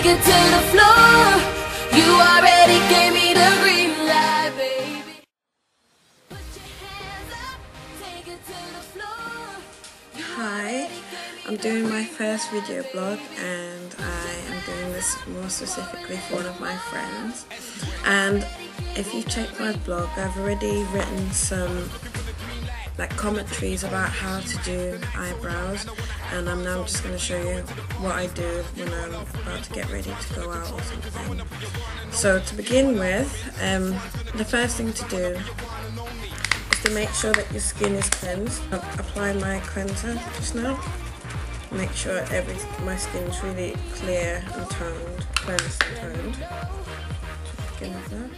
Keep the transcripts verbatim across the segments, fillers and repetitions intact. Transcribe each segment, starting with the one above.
it to the floor. You already gave me the green light, baby. Put your hands up, take it to the floor. Hi, I'm doing my first video blog, and I am doing this more specifically for one of my friends. And if you check my blog, I've already written some like commentaries about how to do eyebrows, and I'm now just going to show you what I do when I'm about to get ready to go out or something. So to begin with, um, the first thing to do is to make sure that your skin is cleansed. I've applied my cleanser just now. Make sure every my skin is really clear and toned, cleansed and toned. To begin with that.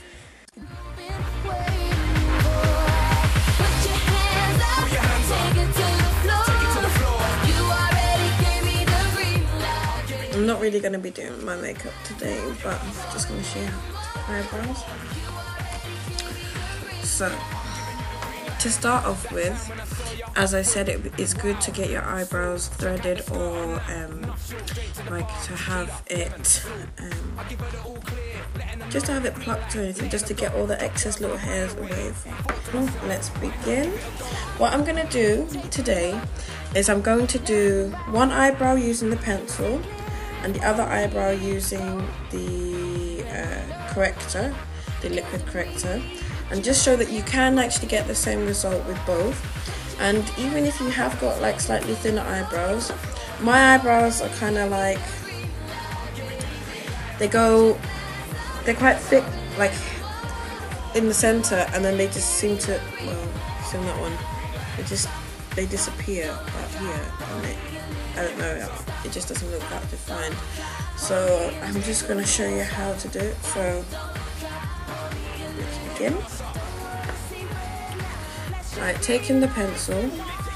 I'm not really going to be doing my makeup today, but I'm just going to show you eyebrows. So, to start off with, as I said, it is good to get your eyebrows threaded or um, like to have it, um, just to have it plucked or anything, just to get all the excess little hairs away. Let's begin. What I'm going to do today is I'm going to do one eyebrow using the pencil and the other eyebrow using the uh, corrector, the liquid corrector, and just show that you can actually get the same result with both. And even if you have got like slightly thinner eyebrows, my eyebrows are kind of like, they go, they're quite thick, like in the center, and then they just seem to, well, see that one, they just, they disappear out here, and they, I don't know, it just doesn't look that defined. So I'm just going to show you how to do it. So let's begin. Right, taking the pencil,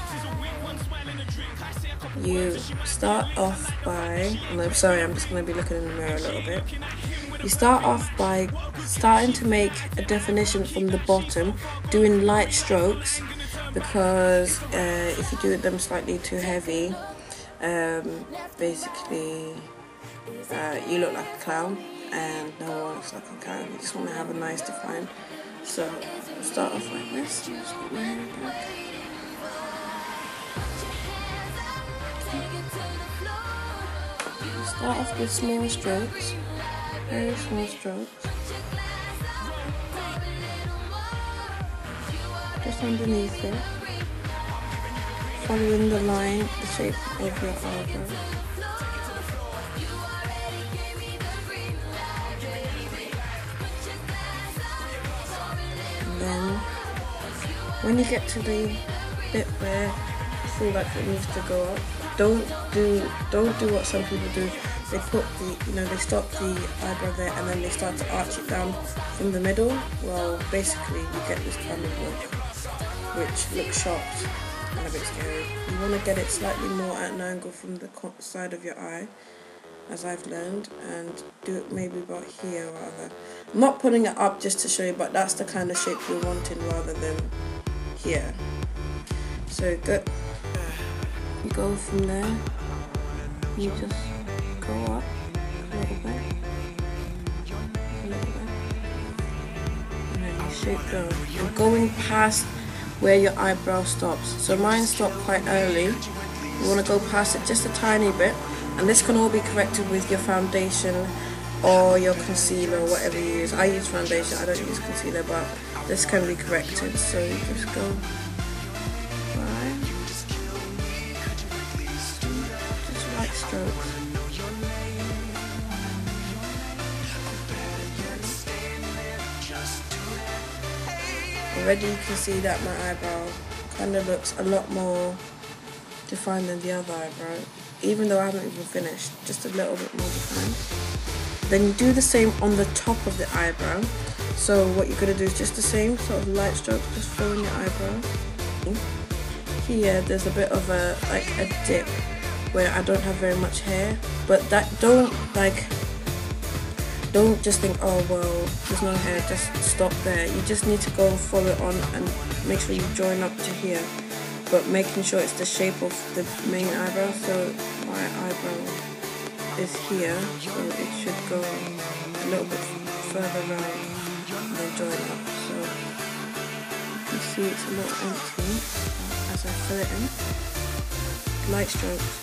you start off by, and I'm sorry, I'm just going to be looking in the mirror a little bit. You start off by starting to make a definition from the bottom, doing light strokes, because uh, if you do them slightly too heavy, um, basically uh, you look like a clown, and no one looks like a clown. You just want to have a nice define. So I'll start off like this. Just put my hair back. Start off with small strokes, very small strokes, just underneath it, following the line, the shape of your eyebrow. And then, when you get to the bit where you feel like it needs to go up, don't do don't do what some people do. They put the, you know, they stop the eyebrow there and then they start to arch it down from the middle. Well, basically you get this kind of look, which looks sharp and a bit scary. You want to get it slightly more at an angle from the side of your eye, as I've learned, and do it maybe about here rather. I'm not putting it up just to show you, but that's the kind of shape you're wanting rather than here. So go, you go from there, you just go up a little bit, a little bit, and then you shape those. You're going past where your eyebrow stops. So mine stopped quite early. You want to go past it just a tiny bit, and this can all be corrected with your foundation or your concealer or whatever you use. I use foundation, I don't use concealer, but this can be corrected. So you just go right, just light strokes. Already you can see that my eyebrow kind of looks a lot more defined than the other eyebrow, even though I haven't even finished, just a little bit more defined. Then you do the same on the top of the eyebrow. So what you're going to do is just the same sort of light strokes, just following your eyebrow. Here there's a bit of a, like a dip where I don't have very much hair, but that don't like, don't just think, oh well, there's no hair, just stop there. You just need to go and follow it on and make sure you join up to here, but making sure it's the shape of the main eyebrow. So my eyebrow is here, so it should go a little bit further right and then join up. So you can see it's a little empty as I fill it in. Light strokes.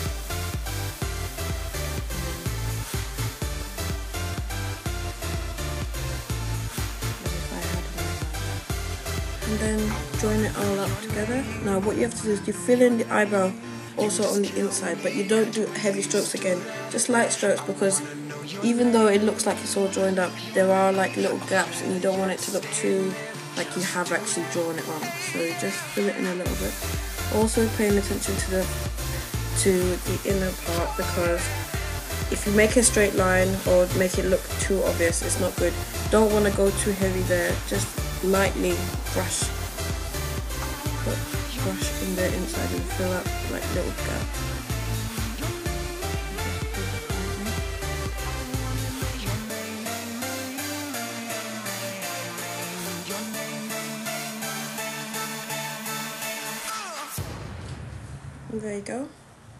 And then join it all up together. Now what you have to do is you fill in the eyebrow also on the inside, but you don't do heavy strokes again, just light strokes, because even though it looks like it's all joined up, there are like little gaps and you don't want it to look too like you have actually drawn it on. So just fill it in a little bit. Also paying attention to the to the inner part, because if you make a straight line or make it look too obvious, it's not good. Don't want to go too heavy there, just lightly brush, put brush in there inside and fill up like little gaps. And there you go.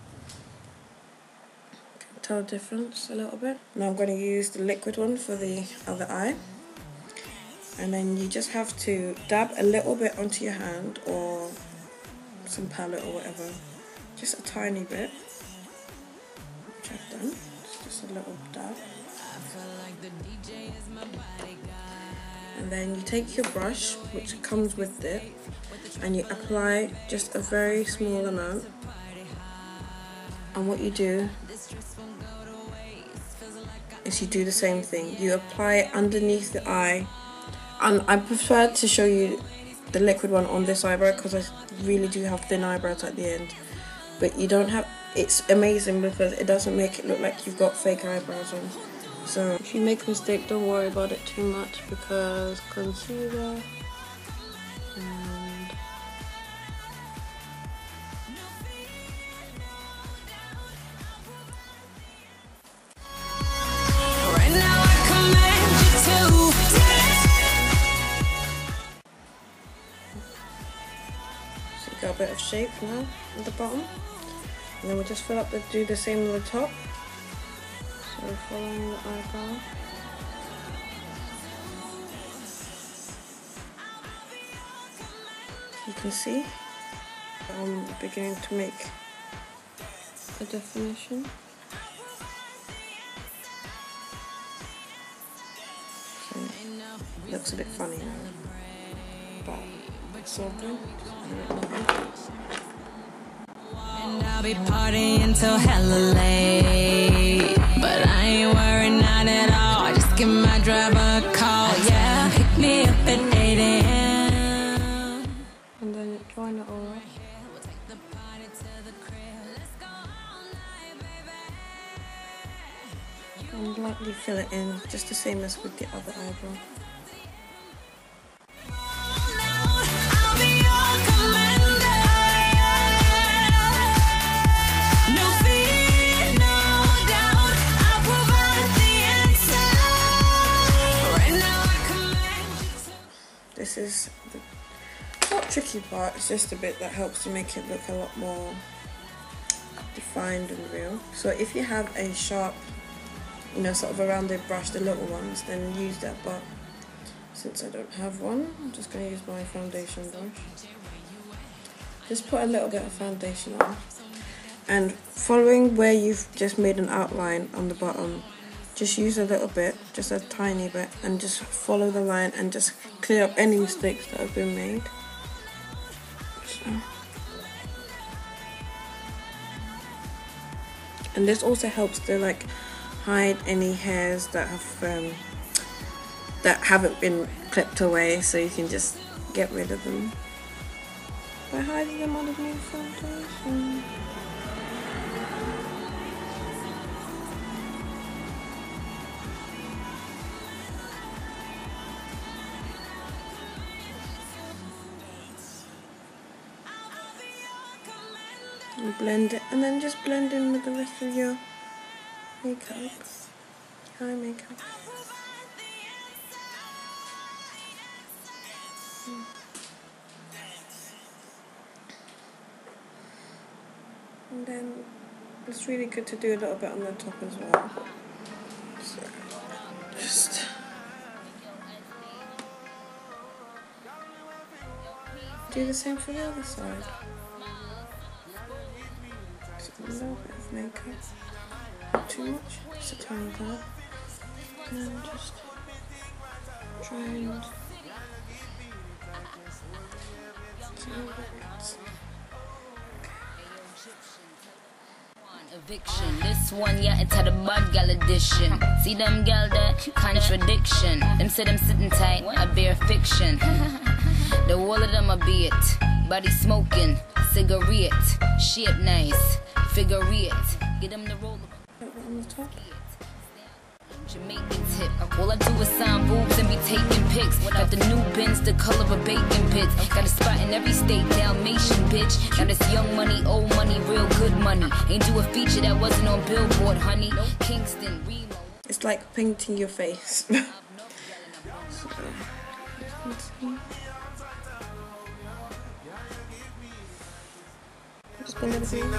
Tell the difference a little bit. Now I'm going to use the liquid one for the other eye. And then you just have to dab a little bit onto your hand or some palette or whatever. Just a tiny bit, which I've done. It's just a little dab. And then you take your brush, which comes with it, and you apply just a very small amount. And what you do is you do the same thing. You apply it underneath the eye. And I prefer to show you the liquid one on this eyebrow because I really do have thin eyebrows at the end. But you don't have, it's amazing because it doesn't make it look like you've got fake eyebrows on. So if you make a mistake, don't worry about it too much, because concealer and Right now I command you to so you got a bit of shape now at the bottom. And then we'll just fill up the, do the same on the top. So following the eyebrow. You can see I'm beginning to make a definition. So it looks a bit funny now, but it's all good. And I'll be partying till hella late, but I ain't worried, not at all. Just give my driver a call, yeah. Pick me up at eight A M And then join it all up. We'll take the party to the crib. Let's go all night, baby. And lightly fill it in, just the same as with the other eyebrow. I'll be your commander. No fear, no doubt. I'll provide the answer. Right now I command you to. This is the not tricky part, it's just a bit that helps to make it look a lot more defined and real. So if you have a sharp, you know, sort of a rounded brush, the little ones, then use that, but since I don't have one, I'm just going to use my foundation brush. Just put a little bit of foundation on, and following where you've just made an outline on the bottom, just use a little bit, just a tiny bit, and just follow the line and just clear up any mistakes that have been made. So. And this also helps to like hide any hairs that have um, that haven't been clipped away, so you can just get rid of them by hiding them underneath foundation. And blend it, and then just blend in with the rest of your makeup, eye makeup. And then it's really good to do a little bit on the top as well. So, just do the same for the other side. Just a little bit of makeup, not too much, just a tiny bit, and just try and eviction. This one, yeah, it's had a bad gal edition. See them gal that contradiction. Them say them sitting tight, I bear fiction. The wall of them a be it. Body smoking, cigarette, shape nice, figure it. Get them the roll on the top. Jamaican tip. All I do is sign boobs and be taking pics. Got the new Benz, the color of bacon pits. Got a spot in every state, Dalmatian bitch. Now this young money, old money, real good money. Ain't do a feature that wasn't on Billboard, honey. Kingston, Remo. It's like painting your face. So, just a little bit.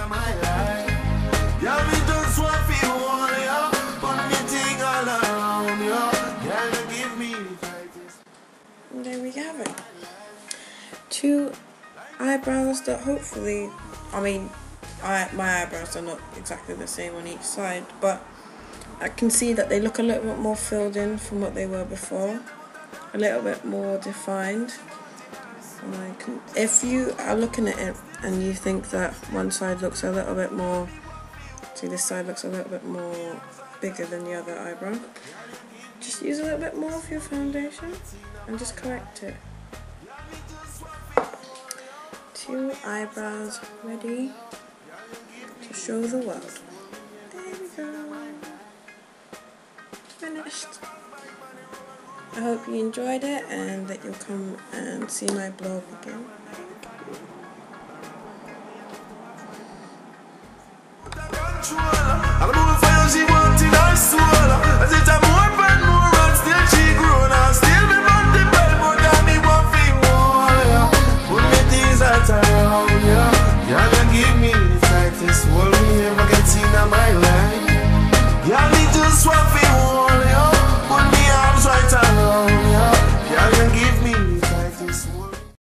And there we have it. Two eyebrows that hopefully, I mean, I, my eyebrows are not exactly the same on each side, but I can see that they look a little bit more filled in from what they were before, a little bit more defined. And I can, if you are looking at it and you think that one side looks a little bit more, see this side looks a little bit more bigger than the other eyebrow, just use a little bit more of your foundation and just correct it. Two eyebrows ready to show the world. There we go. Finished. I hope you enjoyed it and that you'll come and see my blog again. I'm moving for you, she wanted our soul. As it's a more